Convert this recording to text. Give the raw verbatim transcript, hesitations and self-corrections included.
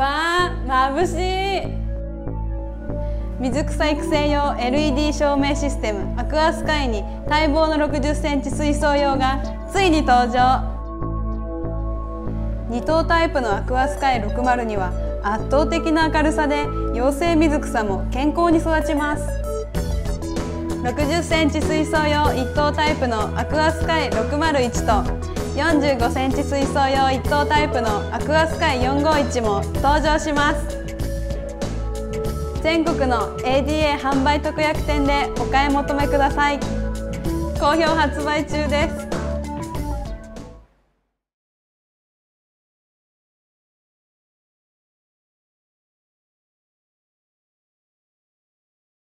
わー、眩しい。水草育成用 エルイーディー 照明システムアクアスカイに待望のろくじゅっセンチ水槽用がついに登場。にとうタイプのアクアスカイろくじゅうには圧倒的な明るさで幼生水草も健康に育ちます。ろくじゅっセンチ水槽用いっとうタイプのアクアスカイろくまるいちとよんじゅうごセンチ水槽用いっとうタイプのアクアスカイよんごいちも登場します。全国の エーディーエー 販売特約店でお買い求めください。好評発売中です。